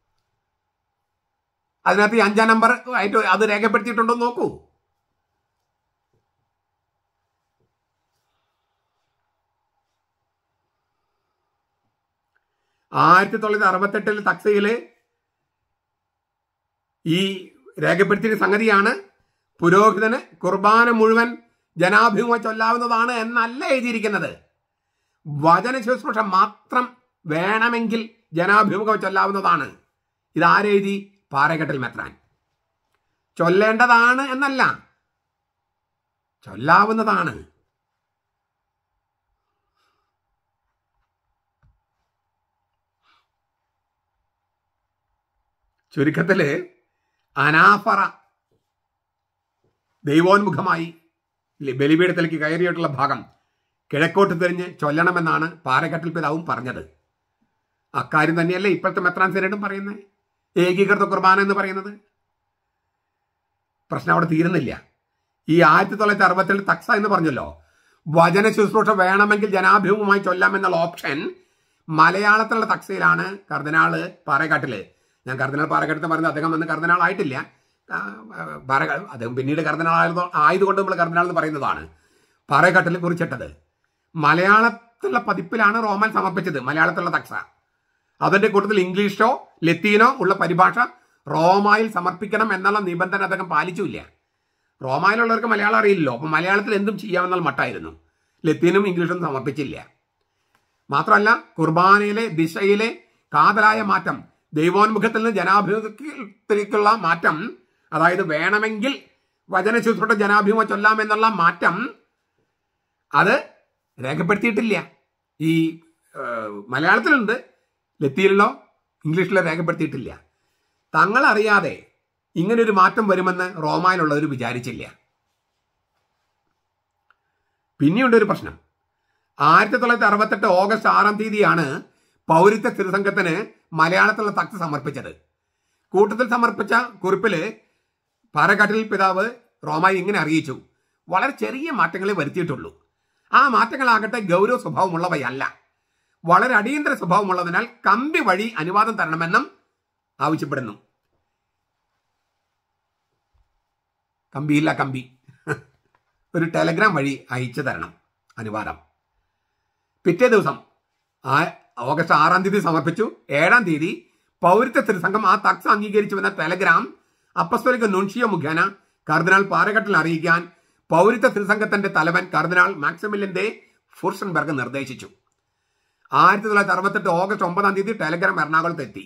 അതിനകത്ത് ഈ 5-ാം നമ്പർ ആയിട്ട് അത് രേഖപ്പെടുത്തിയിട്ടുണ്ടോ നോക്കൂ. തക്സയില് ഈ രേഖപ്പെടുത്തിയ സംഗതിയാണ് പുരോഹിതന് കുർബാന മുഴുവൻ ജനാഭിമുഖമായി ചൊല്ലാവുന്നതാണ് എന്നല്ല എഴുതിയിരിക്കുന്നത്. വചന ശുശ്രൂഷ മാത്രം വേണമെങ്കിൽ ജനാഭിമുഖം ചൊല്ലാവുന്നതാണ്. ഇതാരെഴുതി? പാറേക്കാട്ടിൽ മെത്രാൻ. ചൊല്ലേണ്ടതാണ് എന്നല്ല, ചൊല്ലാവുന്നതാണ്. ചുരുക്കത്തില് അനാഫറ ദൈവോന്മുഖമായി ബലിപീഠത്തിലേക്ക് കയറിയിട്ടുള്ള ഭാഗം കിഴക്കോട്ട് തിരിഞ്ഞ് ചൊല്ലണമെന്നാണ് പാറേക്കാട്ടിൽ പിതാവും പറഞ്ഞത്. അക്കാര്യം തന്നെയല്ലേ ഇപ്പോഴത്തെ മെത്രാൻ സിനഡും പറയുന്നത്, ഏകീകൃത കുർബാന എന്ന് പറയുന്നത്. പ്രശ്നം അവിടെ തീരുന്നില്ല. ഈ 1967 തക്സ എന്ന് പറഞ്ഞല്ലോ, വചന ശുശ്രൂഷ വേണമെങ്കിൽ ജനാഭിമുഖമായി ചൊല്ലാമെന്നുള്ള ഓപ്ഷൻ മലയാളത്തിലുള്ള തക്സയിലാണ് കർദിനാള് പാറേക്കാട്ടില്. ഞാൻ കർദിനാൾ പാറേക്കാട്ടിൽ പറയുന്നത് അദ്ദേഹം അന്ന് കർദിനാൾ ആയിട്ടില്ല, അദ്ദേഹം പിന്നീട് കർദിനാൾ ആയതുകൊണ്ട് നമ്മൾ കർദിനാൾ എന്ന് പറയുന്നതാണ്. പാറേക്കാട്ടിൽ കുറിച്ചിട്ടത് മലയാളത്തിലുള്ള പതിപ്പിലാണ് റോമൻ സമർപ്പിച്ചത്. മലയാളത്തിലുള്ള തക്സ അതിന്റെ കൂട്ടത്തിൽ ഇംഗ്ലീഷോ ലത്തീനോ ഉള്ള പരിഭാഷ റോമായിൽ സമർപ്പിക്കണം എന്നുള്ള നിബന്ധന അദ്ദേഹം പാലിച്ചില്ല. റോമായിലുള്ളവർക്ക് മലയാളം അറിയില്ലല്ലോ. അപ്പം മലയാളത്തിൽ എന്തും ചെയ്യാമെന്നാൽ മട്ടായിരുന്നു. ലത്തീനും ഇംഗ്ലീഷും സമർപ്പിച്ചില്ല. മാത്രമല്ല, കുർബാനയിലെ ദിശയിലെ കാതലായ മാറ്റം, ദൈവോന്മുഖത്തിൽ നിന്ന് ജനാഭിമുഖത്തിലേക്കുള്ള മാറ്റം, അതായത് വേണമെങ്കിൽ വചന ശുശ്രൂഷ ജനാഭിമുഖം ചൊല്ലാമെന്നുള്ള മാറ്റം, അത് രേഖപ്പെടുത്തിയിട്ടില്ല. ഈ മലയാളത്തിലുണ്ട്, ലത്തീനിലോ ഇംഗ്ലീഷിലോ രേഖപ്പെടുത്തിയിട്ടില്ല. തങ്ങളറിയാതെ ഇങ്ങനൊരു മാറ്റം വരുമെന്ന് റോമായിലുള്ളവർ വിചാരിച്ചില്ല. പിന്നെയുണ്ടൊരു പ്രശ്നം. 1968 ഓഗസ്റ്റ് 6-ാം തീയതിയാണ് പൗരത്വ തിരുസംഘത്തിന് മലയാളത്തിലുള്ള തക്ത് സമർപ്പിച്ചത്. കൂട്ടത്തിൽ സമർപ്പിച്ച കുറിപ്പില് പാറേക്കാട്ടിൽ പിതാവ് റോമായി ഇങ്ങനെ അറിയിച്ചു: വളരെ ചെറിയ മാറ്റങ്ങളെ വരുത്തിയിട്ടുള്ളൂ. ആ മാറ്റങ്ങളാകട്ടെ ഗൗരവ സ്വഭാവമുള്ളവയല്ല, വളരെ അടിയന്തര സ്വഭാവമുള്ളതിനാൽ കമ്പി വഴി അനുവാദം തരണമെന്നും ആവശ്യപ്പെടുന്നു. കമ്പിയില്ല, കമ്പി, ഒരു ടെലഗ്രാം വഴി അയച്ചു തരണം അനുവാദം. പിറ്റേ ദിവസം ഓഗസ്റ്റ് 6-ാം തീയതി സമർപ്പിച്ചു. 7-ാം തീയതി പൗരത്വ തിരുസംഘം ആ തക്സ് അംഗീകരിച്ചുവെന്ന ടെലഗ്രാം അപ്പസ്തോലിക നുൻഷിയോ മുഖേന കർദിനാൾ പാറേക്കാട്ടിൽ അറിയിക്കാൻ പൗരത്വ തിരുസംഘത്തിന്റെ തലവൻ കർദിനാൾ മാക്സിമിലിയൻ ദെ ഫുർസൻബർഗ് നിർദ്ദേശിച്ചു. 1968 ഓഗസ്റ്റ് 9-ാം തീയതി ടെലഗ്രാം എറണാകുളത്ത് എത്തി.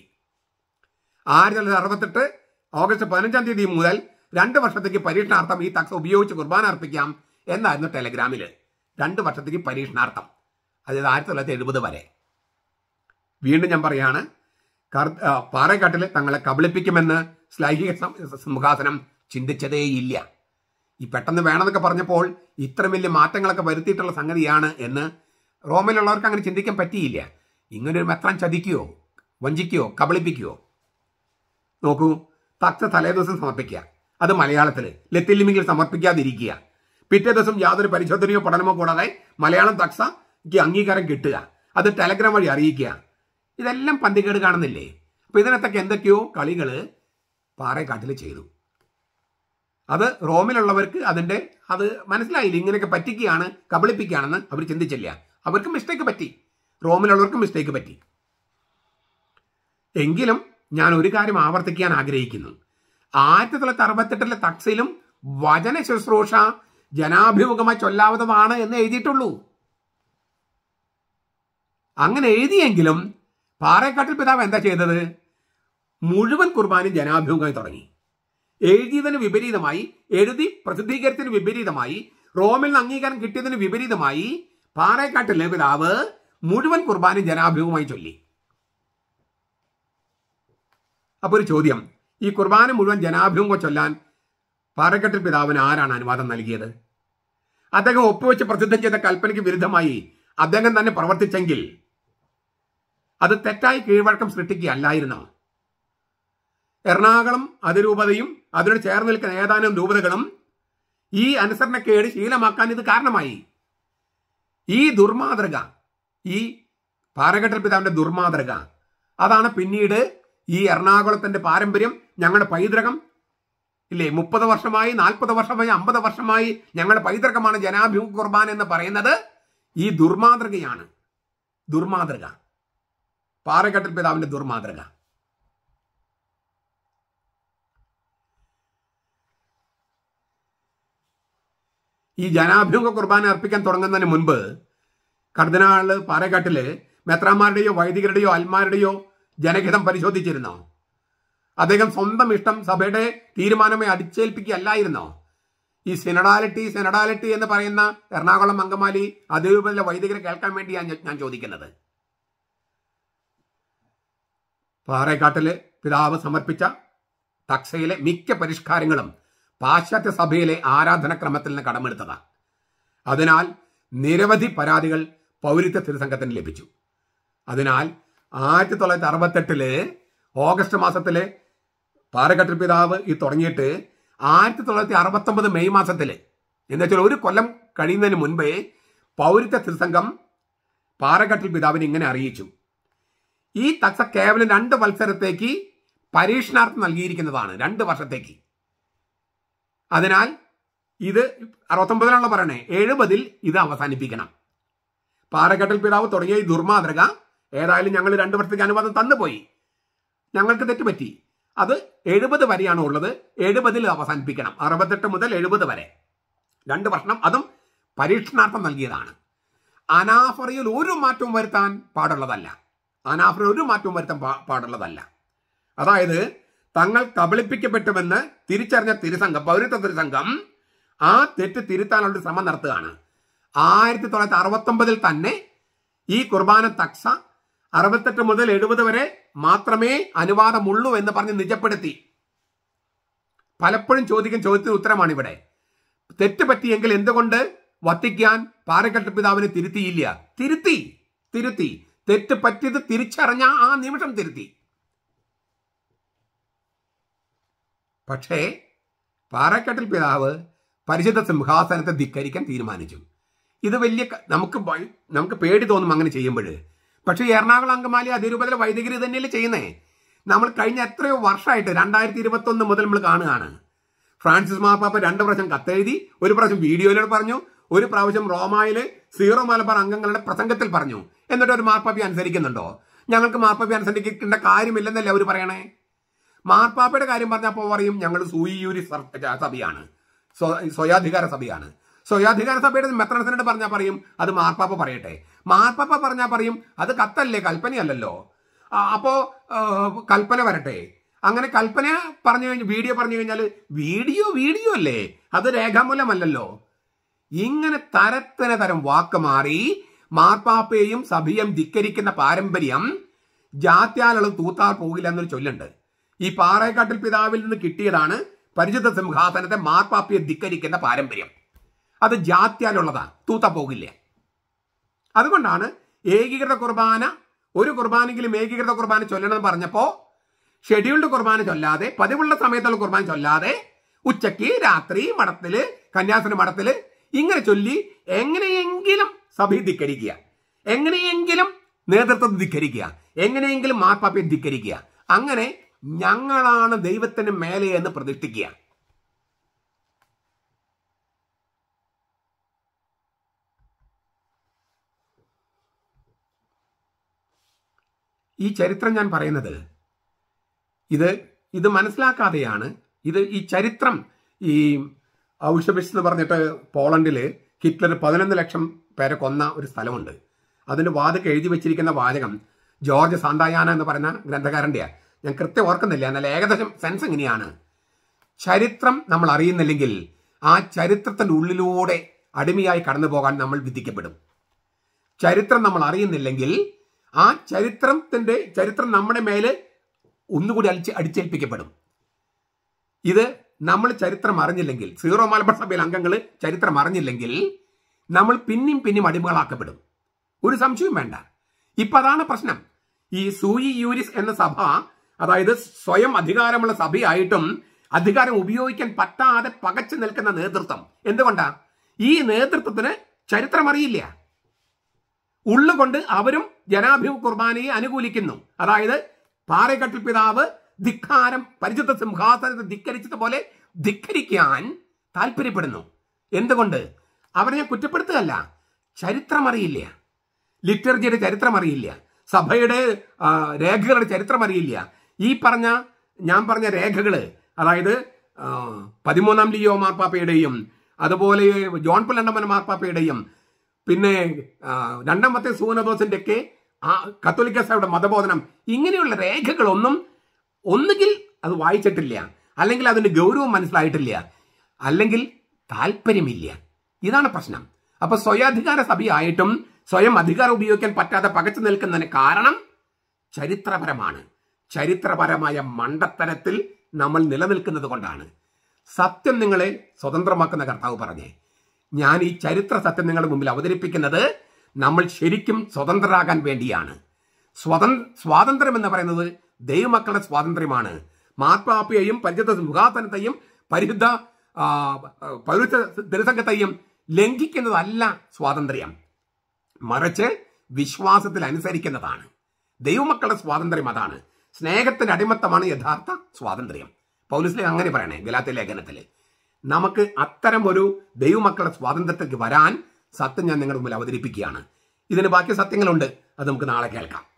1968 ഓഗസ്റ്റ് 15-ാം തീയതി മുതൽ 2 വർഷത്തേക്ക് പരീക്ഷണാർത്ഥം ഈ തക്സ് ഉപയോഗിച്ച് കുർബാന അർപ്പിക്കാം എന്നായിരുന്നു ടെലഗ്രാമില്. 2 വർഷത്തേക്ക് പരീക്ഷണാർത്ഥം, അതായത് 1970 വരെ. വീണ്ടും ഞാൻ പറയാണ്, പാറേക്കാട്ടിൽ തങ്ങളെ കബളിപ്പിക്കുമെന്ന് ശ്ലൈഹിക സിംഹാസനം ചിന്തിച്ചതേയില്ല. ഈ പെട്ടെന്ന് വേണമെന്നൊക്കെ പറഞ്ഞപ്പോൾ ഇത്ര വലിയ മാറ്റങ്ങളൊക്കെ വരുത്തിയിട്ടുള്ള സംഗതിയാണ് എന്ന് റോമിലുള്ളവർക്ക് അങ്ങനെ ചിന്തിക്കാൻ പറ്റിയില്ല. ഇങ്ങനൊരു മെത്രാൻ ചതിക്കുകയോ വഞ്ചിക്കുകയോ കബളിപ്പിക്കുകയോ? നോക്കൂ, തക്സ് തലേദിവസം സമർപ്പിക്കുക, അത് മലയാളത്തിൽ, ലത്തീനിൽ സമർപ്പിക്കാതിരിക്കുക. പിറ്റേ ദിവസം യാതൊരു പരിശോധനയോ പഠനമോ കൂടാതെ മലയാളം തക്സയ്ക്ക് അംഗീകാരം കിട്ടുക, അത് ടെലഗ്രാം വഴി അറിയിക്കുക. ഇതെല്ലാം പന്തികേട് കാണുന്നില്ലേ? അപ്പൊ ഇതിനകത്തൊക്കെ എന്തൊക്കെയോ കളികള് പാറേക്കാട്ടിൽ ചെയ്തു. അത് റോമിലുള്ളവർക്ക് അത് മനസ്സിലായില്ല. ഇങ്ങനെയൊക്കെ പറ്റിക്കുകയാണ്, കബളിപ്പിക്കുകയാണെന്ന് അവർ ചിന്തിച്ചില്ല. അവർക്ക് മിസ്റ്റേക്ക് പറ്റി, റോമിലുള്ളവർക്കും മിസ്റ്റേക്ക് പറ്റി. എങ്കിലും ഞാൻ ഒരു കാര്യം ആവർത്തിക്കാൻ ആഗ്രഹിക്കുന്നു. 1968 തക്സിലും വചന ശുശ്രൂഷ ജനാഭിമുഖമായി ചൊല്ലാവുന്നതാണ് എന്ന് എഴുതിയിട്ടുള്ളൂ. അങ്ങനെ എഴുതിയെങ്കിലും പാറേക്കാട്ടിൽ പിതാവ് എന്താ ചെയ്തത്? മുഴുവൻ കുർബാനയും ജനാഭിമുഖമായി തുടങ്ങി. എഴുതിയതിന് വിപരീതമായി, എഴുതി പ്രസിദ്ധീകരിച്ചതിന് വിപരീതമായി, റോമിൽ നിന്ന് അംഗീകാരം കിട്ടിയതിന് വിപരീതമായി പാറേക്കാട്ടിലെ പിതാവ് മുഴുവൻ കുർബാനയും ജനാഭിമുഖമായി ചൊല്ലി. അപ്പൊ ഒരു ചോദ്യം, ഈ കുർബാന മുഴുവൻ ജനാഭിമുഖം ചൊല്ലാൻ പാറേക്കാട്ടിൽ പിതാവിന് ആരാണ് അനുവാദം നൽകിയത്? അദ്ദേഹം ഒപ്പുവെച്ച് പ്രസിദ്ധം ചെയ്ത കൽപ്പനയ്ക്ക് വിരുദ്ധമായി അദ്ദേഹം തന്നെ പ്രവർത്തിച്ചെങ്കിൽ അത് തെറ്റായി കീഴ്വഴക്കം സൃഷ്ടിക്കുകയല്ലായിരുന്നോ? എറണാകുളം അതിരൂപതയും അതിനോട് ചേർന്ന് നിൽക്കുന്ന ഏതാനും രൂപതകളും ഈ അനുസരണക്കേട് ശീലമാക്കാൻ ഇത് കാരണമായി. ഈ ദുർമാതൃക, ഈ പാറേക്കാട്ടിൽ പിതാവിന്റെ ദുർമാതൃക, അതാണ് പിന്നീട് ഈ എറണാകുളത്തിന്റെ പാരമ്പര്യം, ഞങ്ങളുടെ പൈതൃകം ഇല്ലേ, 30 വർഷമായി, 40 വർഷമായി, 50 വർഷമായി ഞങ്ങളുടെ പൈതൃകമാണ് ജനാഭിമുഖ കുർബാന എന്ന് പറയുന്നത്. ഈ ദുർമാതൃകയാണ്. ദുർമാതൃക, പാറേക്കാട്ടിൽ പിതാവിന്റെ ദുർമാതൃക. ഈ ജനാഭിമുഖ കുർബാന അർപ്പിക്കാൻ തുടങ്ങുന്നതിന് മുൻപ് കർദിനാള് പാറേക്കാട്ടില് മെത്രാന്മാരുടെയോ വൈദികരുടെയോ അൽമാരുടെയോ ജനഹിതം പരിശോധിച്ചിരുന്നോ? അദ്ദേഹം സ്വന്തം ഇഷ്ടം സഭയുടെ തീരുമാനമായി അടിച്ചേൽപ്പിക്കുകയല്ലായിരുന്നോ? ഈ സെനഡാലിറ്റി എന്ന് പറയുന്ന എറണാകുളം അങ്കമാലി അതിരൂപതയിലെ വൈദികരെ കേൾക്കാൻ വേണ്ടിയാണ് ഞാൻ ചോദിക്കുന്നത്. പാറേക്കാട്ടില് പിതാവ് സമർപ്പിച്ച തക്സയിലെ മിക്ക പരിഷ്കാരങ്ങളും പാശ്ചാത്യ സഭയിലെ ആരാധനക്രമത്തിൽ നിന്ന് കടമെടുത്തതാണ്. അതിനാൽ നിരവധി പരാതികൾ പൗരത്വ തിരുസംഘത്തിന് ലഭിച്ചു. അതിനാൽ 1968 ഓഗസ്റ്റ് മാസത്തില് പാറേക്കാട്ടിൽ പിതാവ് ഇത് തുടങ്ങിയിട്ട് 1969 മെയ് മാസത്തില്, എന്നുവെച്ചാൽ 1 കൊല്ലം കഴിയുന്നതിന് മുൻപേ പൗരത്വ തിരുസംഘം പാറേക്കാട്ടിൽ പിതാവിനെ ഇങ്ങനെ അറിയിച്ചു: ഈ തക്സ കേവലം 2 വത്സരത്തേക്ക് പരീക്ഷണാർത്ഥം നൽകിയിരിക്കുന്നതാണ്, 2 വർഷത്തേക്ക്. അതിനാൽ ഇത് 69 പറയണേ, 70 ഇത് അവസാനിപ്പിക്കണം. പാറേക്കാട്ടിൽ പിതാവ് തുടങ്ങിയ ഈ ദുർമാതൃക ഏതായാലും ഞങ്ങൾ 2 വർഷത്തേക്ക് അനുവാദം തന്നുപോയി, ഞങ്ങൾക്ക് തെറ്റുപറ്റി. അത് 70 വരെയാണ് ഉള്ളത്. 70-ൽ അവസാനിപ്പിക്കണം. 68 മുതൽ 70 വരെ 2 വർഷം. അതും പരീക്ഷണാർത്ഥം നൽകിയതാണ്. അനാഫറയിൽ ഒരു മാറ്റവും വരുത്താൻ പാടുള്ളതല്ല. അനാഫറയിൽ ഒരു മാറ്റവും വരുത്താൻ പാടുള്ളതല്ല. അതായത് തങ്ങൾ കബളിപ്പിക്കപ്പെട്ടുവെന്ന് തിരിച്ചറിഞ്ഞ തിരുസംഘം, പൗരത്വ തിരുസംഘം ആ തെറ്റ് തിരുത്താനുള്ള ശ്രമം നടത്തുകയാണ്. 1969 തന്നെ ഈ കുർബാന തക്സ 68 മുതൽ 70 വരെ മാത്രമേ അനുവാദമുള്ളൂ എന്ന് പറഞ്ഞ് നിജപ്പെടുത്തി. പലപ്പോഴും ചോദിക്കുന്ന ചോദ്യത്തിന് ഉത്തരമാണ് ഇവിടെ. തെറ്റ് പറ്റിയെങ്കിൽ എന്തുകൊണ്ട് വത്തിക്കാൻ പാറേക്കൽ പിതാവിനെ തിരുത്തിയില്ല? തിരുത്തി. തെറ്റ് പറ്റിയത് തിരിച്ചറിഞ്ഞ ആ നിമിഷം തിരുത്തി. പക്ഷേ പാറേക്കൽ പിതാവ് പരിശുദ്ധ സിംഹാസനത്തെ ധിക്കരിക്കാൻ തീരുമാനിച്ചു. ഇത് വലിയ നമുക്ക് പേടി തോന്നും അങ്ങനെ ചെയ്യുമ്പോൾ. പക്ഷേ എറണാകുളം അങ്കമാലി അതിരൂപതയിലെ വൈദികര് തന്നെയല്ലേ ചെയ്യുന്നേ. നമ്മൾ കഴിഞ്ഞ എത്രയോ വർഷമായിട്ട് 2021 മുതൽ നമ്മൾ കാണുകയാണ്. ഫ്രാൻസിസ് മാർപ്പാപ്പ 2 പ്രാവശ്യം കത്തെഴുതി, ഒരു പ്രാവശ്യം വീഡിയോയിലൂടെ പറഞ്ഞു, ഒരു പ്രാവശ്യം റോമായിലെ സീറോ മലബാർ അംഗങ്ങളുടെ പ്രസംഗത്തിൽ പറഞ്ഞു. എന്നിട്ട് ഒരു മാർപ്പാപ്പ അനുസരിക്കുന്നുണ്ടോ? ഞങ്ങൾക്ക് മാർപ്പാപ്പ അനുസരിക്കേണ്ട കാര്യമില്ലെന്നല്ലേ അവർ പറയണേ. മാർപ്പാപ്പയുടെ കാര്യം പറഞ്ഞപ്പോൾ പറയും ഞങ്ങൾ സൂയിയൂരി സഭയാണ്, സ്വയാധികാര സഭയാണ്. സ്വയാധികാര സഭയുടെ മെത്രാനോട് പറഞ്ഞാൽ പറയും അത് മാർപ്പാപ്പ പറയട്ടെ. മാർപ്പാപ്പ പറഞ്ഞാൽ പറയും അത് കത്തല്ലേ, കൽപ്പനയല്ലല്ലോ. അപ്പോ കൽപ്പന വരട്ടെ. അങ്ങനെ കൽപ്പന പറഞ്ഞു കഴിഞ്ഞാൽ വീഡിയോ പറഞ്ഞു കഴിഞ്ഞാൽ വീഡിയോ അല്ലേ, അത് രേഖാമൂലമല്ലല്ലോ. ഇങ്ങനെ തരം വാക്ക് മാറി മാർപ്പാപ്പയെയും സഭയും ധിക്കരിക്കുന്ന പാരമ്പര്യം ജാത്യാലുകൾ തൂത്താൽ പോകില്ല എന്നൊരു ചൊല്ലുണ്ട്. ഈ പാറേക്കാട്ടിൽ പിതാവിൽ നിന്ന് കിട്ടിയതാണ് പരിശുദ്ധ സിംഹാസനത്തെ മാർപ്പാപ്പയെ ധിക്കരിക്കുന്ന പാരമ്പര്യം. അത് ജാത്യാലുള്ളതാ, തൂത്താ പോകില്ല. അതുകൊണ്ടാണ് ഏകീകൃത കുർബാന, ഒരു കുർബാനെങ്കിലും ഏകീകൃത കുർബാന ചൊല്ലണമെന്ന് പറഞ്ഞപ്പോ ഷെഡ്യൂൾഡ് കുർബാന ചൊല്ലാതെ, പതിവുള്ള സമയത്തുള്ള കുർബാന ചൊല്ലാതെ ഉച്ചയ്ക്ക് രാത്രി മഠത്തില്, കന്യാസ്ത്രീ മഠത്തില് ഇങ്ങനെ ചൊല്ലി എങ്ങനെയെങ്കിലും സഭയെ ധിക്കരിക്കുക, എങ്ങനെയെങ്കിലും നേതൃത്വത്തെ ധിക്കരിക്കുക, എങ്ങനെയെങ്കിലും മാർപ്പാപ്പയെ ധിക്കരിക്കുക. അങ്ങനെ ഞങ്ങളാണ് ദൈവത്തിന് മേലെ എന്ന് പ്രതിഷ്ഠിക്കുക. ഈ ചരിത്രം ഞാൻ പറയുന്നത് ഇത് മനസ്സിലാക്കാതെയാണ്. ഈ ചരിത്രം, ഈ ഔഷബിസ് എന്ന് പറഞ്ഞിട്ട് പോളണ്ടിൽ ഹിറ്റ്ലർ 11 ലക്ഷം പേരെ കൊന്ന ഒരു സ്ഥലമുണ്ട്. അതിന് വാദക്ക് എഴുതി വെച്ചിരിക്കുന്ന വാചകം ജോർജ് സാന്തായാന എന്ന് പറയുന്ന ഗ്രന്ഥകാരൻ്റെയാണ്. ഞാൻ കൃത്യം ഓർക്കുന്നില്ല, എന്നാൽ ഏകദേശം സെൻസ് ഇങ്ങനെയാണ്: ചരിത്രം നമ്മൾ അറിയുന്നില്ലെങ്കിൽ ആ ചരിത്രത്തിൻ്റെ ഉള്ളിലൂടെ അടിമയായി കടന്നു പോകാൻ നമ്മൾ വിധിക്കപ്പെടും. ചരിത്രം നമ്മൾ അറിയുന്നില്ലെങ്കിൽ ആ ചരിത്രം നമ്മുടെ മേല് ഒന്നുകൂടി അടിച്ചേൽപ്പിക്കപ്പെടും. ഇത് നമ്മൾ ചരിത്രം അറിഞ്ഞില്ലെങ്കിൽ, സീറോ മലബാർ സഭയിലെ അംഗങ്ങൾ ചരിത്രം അറിഞ്ഞില്ലെങ്കിൽ നമ്മൾ പിന്നെയും അടിമകളാക്കപ്പെടും. ഒരു സംശയവും വേണ്ട. ഇപ്പൊ അതാണ് പ്രശ്നം. ഈ സൂയി യൂരിസ് എന്ന സഭ, അതായത് സ്വയം അധികാരമുള്ള സഭയായിട്ടും അധികാരം ഉപയോഗിക്കാൻ പറ്റാതെ പകച്ചു നിൽക്കുന്ന നേതൃത്വം. എന്തുകൊണ്ടാ? ഈ നേതൃത്വത്തിന് ചരിത്രം അറിയില്ല. ഉള്ളുകൊണ്ട് അവരും ജനാഭിമുഖ കുർബാനയെ അനുകൂലിക്കുന്നു. അതായത് പാറേക്കട്ടിൽ പിതാവ് ധിക്കാരം പരിശുദ്ധ സിംഹാസനത്തെ ധിക്കരിച്ചതുപോലെ ധിക്കരിക്കാൻ താല്പര്യപ്പെടുന്നു. എന്തുകൊണ്ട്? അവരെ ഞാൻ കുറ്റപ്പെടുത്തുകയല്ല, ചരിത്രം അറിയില്ല, ലിറ്റർജിയുടെ ചരിത്രം അറിയില്ല, സഭയുടെ രേഖകളുടെ ചരിത്രം അറിയില്ല. ഞാൻ പറഞ്ഞ രേഖകള്, അതായത് 13-ാം ലിയോ മാർപ്പാപ്പയുടെയും അതുപോലെ ജോൺ പോൾ രണ്ടാമൻ മാർപ്പാപ്പയുടെയും പിന്നെ 2-ാമത്തെ സൂനദോസിന്റെ ഒക്കെ കത്തോലിക്ക സഭയുടെ മതബോധനം, ഇങ്ങനെയുള്ള രേഖകളൊന്നും ഒന്നുകിൽ അത് വായിച്ചിട്ടില്ല, അല്ലെങ്കിൽ അതിന്റെ ഗൗരവം മനസ്സിലായിട്ടില്ല, അല്ലെങ്കിൽ താല്പര്യമില്ല. ഇതാണ് പ്രശ്നം. അപ്പൊ സ്വയാധികാര സഭയായിട്ടും സ്വയം അധികാരം ഉപയോഗിക്കാൻ പറ്റാതെ പകച്ചു നിൽക്കുന്നതിന് കാരണം ചരിത്രപരമാണ്. ചരിത്രപരമായ മണ്ടത്തരത്തിൽ നമ്മൾ നിലനിൽക്കുന്നത് കൊണ്ടാണ്. സത്യം നിങ്ങളെ സ്വതന്ത്രമാക്കുന്ന കർത്താവ് പറഞ്ഞേ, ഞാൻ ഈ ചരിത്ര സത്യം നിങ്ങളുടെ മുമ്പിൽ അവതരിപ്പിക്കുന്നത് നമ്മൾ ശരിക്കും സ്വതന്ത്രരാകാൻ വേണ്ടിയാണ്. സ്വാതന്ത്ര്യം എന്ന് പറയുന്നത് ദൈവമക്കളുടെ സ്വാതന്ത്ര്യമാണ്. മാർപ്പാപ്പയെയും പരിശുദ്ധ സിംഹാസനത്തെയും പരിശുദ്ധ പൗരത്വ തിരുസംഘത്തെയും ലംഘിക്കുന്നതല്ല സ്വാതന്ത്ര്യം, മറിച്ച് വിശ്വാസത്തിൽ അനുസരിക്കുന്നതാണ്. ദൈവമക്കളുടെ സ്വാതന്ത്ര്യം അതാണ്. സ്നേഹത്തിന്റെ അടിമത്തമാണ് യഥാർത്ഥ സ്വാതന്ത്ര്യം. പൗലോസ് അങ്ങനെ പറയണേ ഗലാത്യ ലേഖനത്തിൽ. നമുക്ക് അത്തരം ഒരു ദൈവമക്കളുടെ സ്വാതന്ത്ര്യത്തിലേക്ക് വരാൻ സത്യം ഞാൻ നിങ്ങളുടെ മുമ്പിൽ അവതരിപ്പിക്കുകയാണ്. ഇതിന് ബാക്കി സത്യങ്ങളുണ്ട്, അത് നമുക്ക് നാളെ കേൾക്കാം.